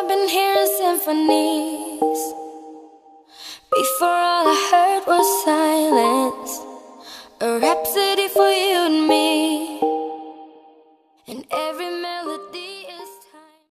I've been hearing symphonies. Before all I heard was silence, a rhapsody for you and me.